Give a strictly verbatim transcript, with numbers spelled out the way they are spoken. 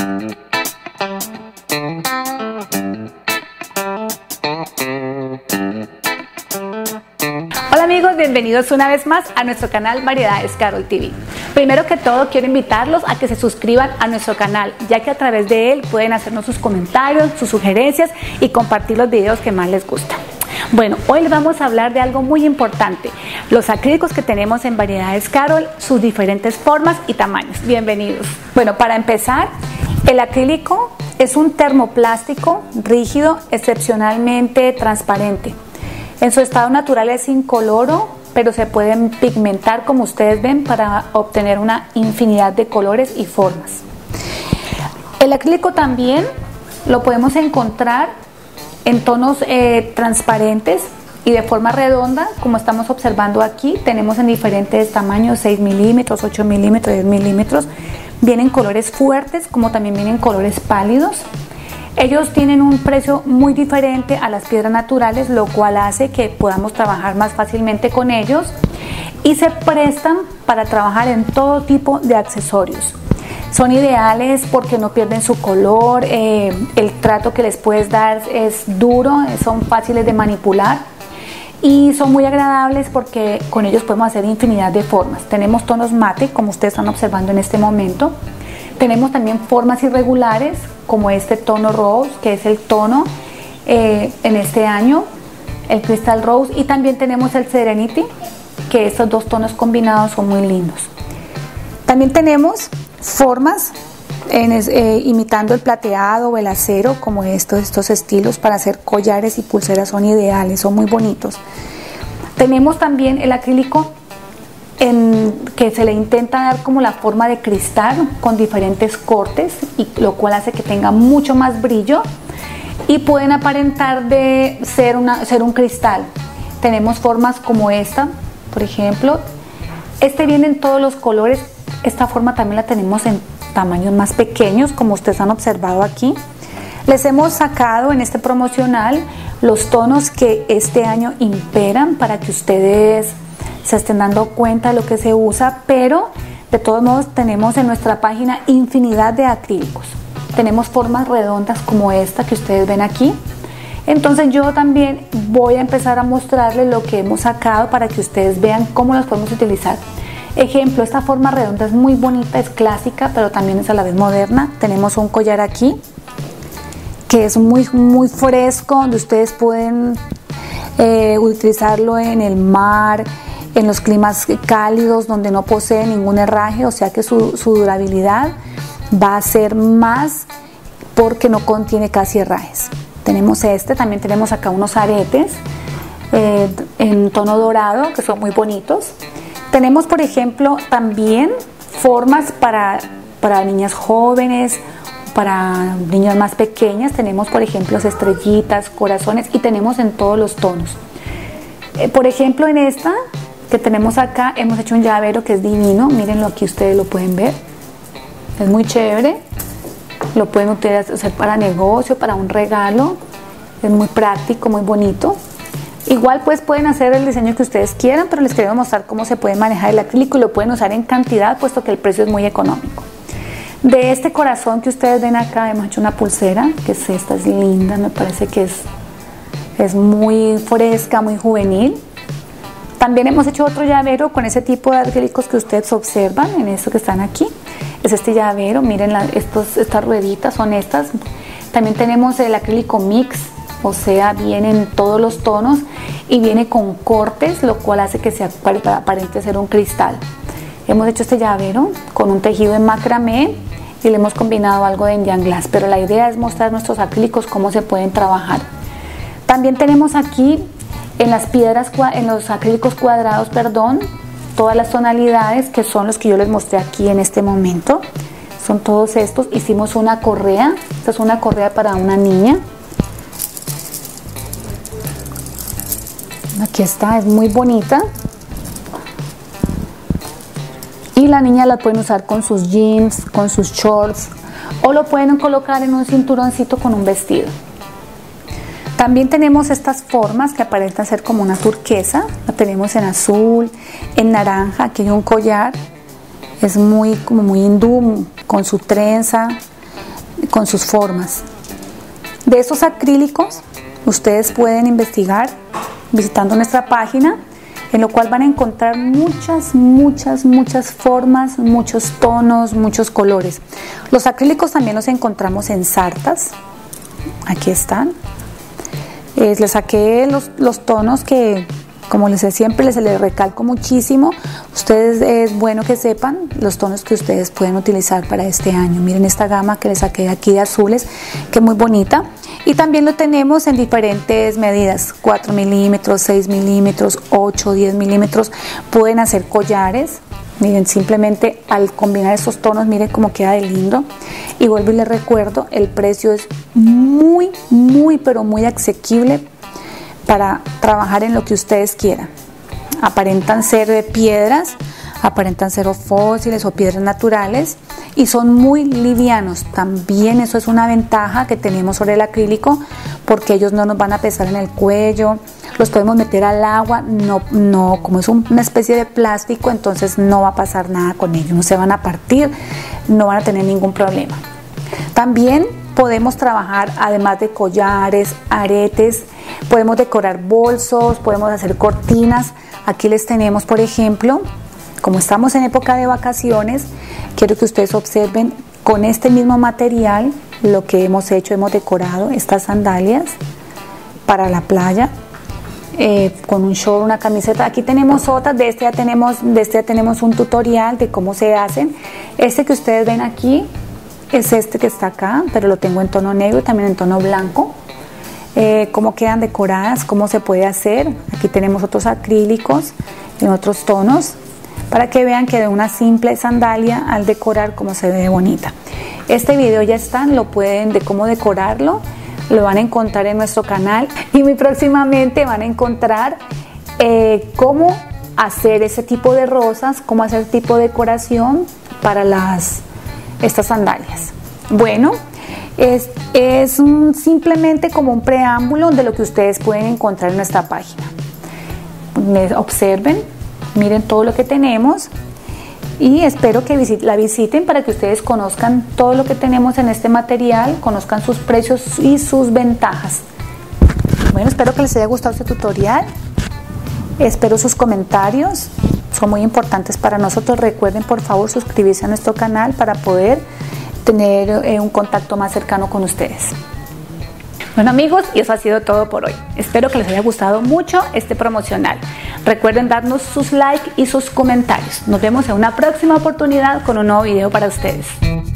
Hola amigos, bienvenidos una vez más a nuestro canal Variedades Carol T V. Primero que todo quiero invitarlos a que se suscriban a nuestro canal, ya que a través de él pueden hacernos sus comentarios, sus sugerencias y compartir los videos que más les gustan. Bueno, hoy les vamos a hablar de algo muy importante, los acrílicos que tenemos en Variedades Carol, sus diferentes formas y tamaños. Bienvenidos. Bueno, para empezar, el acrílico es un termoplástico rígido, excepcionalmente transparente. En su estado natural es incoloro, pero se pueden pigmentar como ustedes ven para obtener una infinidad de colores y formas. El acrílico también lo podemos encontrar en tonos eh, transparentes y de forma redonda, como estamos observando aquí. Tenemos en diferentes tamaños, seis milímetros, ocho milímetros, diez milímetros. Vienen colores fuertes como también vienen colores pálidos. Ellos tienen un precio muy diferente a las piedras naturales, lo cual hace que podamos trabajar más fácilmente con ellos y se prestan para trabajar en todo tipo de accesorios. Son ideales porque no pierden su color, eh, el trato que les puedes dar es duro, son fáciles de manipular y son muy agradables porque con ellos podemos hacer infinidad de formas. Tenemos tonos mate, como ustedes están observando en este momento. Tenemos también formas irregulares, como este tono rose, que es el tono eh, en este año, el Crystal Rose, y también tenemos el Serenity, que estos dos tonos combinados son muy lindos. También tenemos formas en, eh, imitando el plateado o el acero, como estos, estos estilos para hacer collares y pulseras son ideales, son muy bonitos. Tenemos también el acrílico en que se le intenta dar como la forma de cristal con diferentes cortes, y lo cual hace que tenga mucho más brillo y pueden aparentar de ser, una, ser un cristal. Tenemos formas como esta, por ejemplo. Este viene en todos los colores. Esta forma también la tenemos en tamaños más pequeños, como ustedes han observado aquí. Les hemos sacado en este promocional los tonos que este año imperan para que ustedes se estén dando cuenta de lo que se usa, pero de todos modos tenemos en nuestra página infinidad de acrílicos. Tenemos formas redondas como esta que ustedes ven aquí. Entonces yo también voy a empezar a mostrarles lo que hemos sacado para que ustedes vean cómo los podemos utilizar. Ejemplo, esta forma redonda es muy bonita, es clásica, pero también es a la vez moderna. Tenemos un collar aquí que es muy, muy fresco, donde ustedes pueden eh, utilizarlo en el mar, en los climas cálidos donde no posee ningún herraje, o sea que su, su durabilidad va a ser más porque no contiene casi herrajes. Tenemos este, también tenemos acá unos aretes eh, en tono dorado que son muy bonitos. Tenemos, por ejemplo, también formas para, para niñas jóvenes, para niñas más pequeñas. Tenemos, por ejemplo, estrellitas, corazones, y tenemos en todos los tonos. Eh, por ejemplo, en esta que tenemos acá hemos hecho un llavero que es divino. Mírenlo aquí, ustedes lo pueden ver, es muy chévere. Lo pueden utilizar para negocio, para un regalo, es muy práctico, muy bonito. Igual pues pueden hacer el diseño que ustedes quieran, pero les queremos mostrar cómo se puede manejar el acrílico y lo pueden usar en cantidad, puesto que el precio es muy económico. De este corazón que ustedes ven acá hemos hecho una pulsera, que es esta, es linda, me parece que es, es muy fresca, muy juvenil. También hemos hecho otro llavero con ese tipo de acrílicos que ustedes observan en esto que están aquí. Es este llavero, miren la, estos, estas rueditas son estas. También tenemos el acrílico mix, o sea, viene en todos los tonos y viene con cortes, lo cual hace que sea aparente ser un cristal. Hemos hecho este llavero con un tejido en macramé y le hemos combinado algo de Indian Glass, pero la idea es mostrar nuestros acrílicos cómo se pueden trabajar. También tenemos aquí en las piedras, en los acrílicos cuadrados, perdón, todas las tonalidades que son los que yo les mostré aquí en este momento. Son todos estos. Hicimos una correa, esta es una correa para una niña. Aquí está, es muy bonita. Y la niña la pueden usar con sus jeans, con sus shorts, o lo pueden colocar en un cinturoncito con un vestido. También tenemos estas formas que aparentan ser como una turquesa. La tenemos en azul, en naranja. Aquí hay un collar, es muy como muy hindú, con su trenza. con sus formas. De estos acrílicos ustedes pueden investigar visitando nuestra página, en lo cual van a encontrar muchas, muchas, muchas formas, muchos tonos, muchos colores. Los acrílicos también los encontramos en sartas. Aquí están. Eh, les saqué los, los tonos que, como les decía siempre, les, les recalco muchísimo. Ustedes es bueno que sepan los tonos que ustedes pueden utilizar para este año. Miren esta gama que les saqué aquí de azules, que es muy bonita. Y también lo tenemos en diferentes medidas, cuatro milímetros, seis milímetros, ocho, diez milímetros. Pueden hacer collares. Miren, simplemente al combinar estos tonos, miren cómo queda de lindo. Y vuelvo y les recuerdo, el precio es muy, muy, pero muy asequible para trabajar en lo que ustedes quieran. Aparentan ser de piedras, aparentan ser o fósiles o piedras naturales y son muy livianos. También eso es una ventaja que tenemos sobre el acrílico, porque ellos no nos van a pesar en el cuello. Los podemos meter al agua, no, no, como es un, una especie de plástico, entonces no va a pasar nada con ellos, no se van a partir, no van a tener ningún problema. También podemos trabajar, además de collares, aretes, podemos decorar bolsos, podemos hacer cortinas. Aquí les tenemos, por ejemplo, como estamos en época de vacaciones, quiero que ustedes observen con este mismo material lo que hemos hecho. Hemos decorado estas sandalias para la playa, eh, con un short, una camiseta. Aquí tenemos otras, de este ya tenemos, de este ya tenemos un tutorial de cómo se hacen. Este que ustedes ven aquí es este que está acá, pero lo tengo en tono negro y también en tono blanco. Eh, cómo quedan decoradas, cómo se puede hacer. Aquí tenemos otros acrílicos en otros tonos, para que vean que de una simple sandalia al decorar cómo se ve bonita. Este video ya está, lo pueden, de cómo decorarlo, lo van a encontrar en nuestro canal, y muy próximamente van a encontrar eh, cómo hacer ese tipo de rosas, cómo hacer tipo de decoración para las, estas sandalias. Bueno, es, es un, simplemente como un preámbulo de lo que ustedes pueden encontrar en nuestra página. Observen, miren todo lo que tenemos, y espero que visit, la visiten para que ustedes conozcan todo lo que tenemos en este material, conozcan sus precios y sus ventajas. Bueno, espero que les haya gustado este tutorial, espero sus comentarios, son muy importantes para nosotros. Recuerden por favor suscribirse a nuestro canal para poder tener eh, un contacto más cercano con ustedes. Bueno amigos, y eso ha sido todo por hoy. Espero que les haya gustado mucho este promocional. Recuerden darnos sus likes y sus comentarios. Nos vemos en una próxima oportunidad con un nuevo video para ustedes.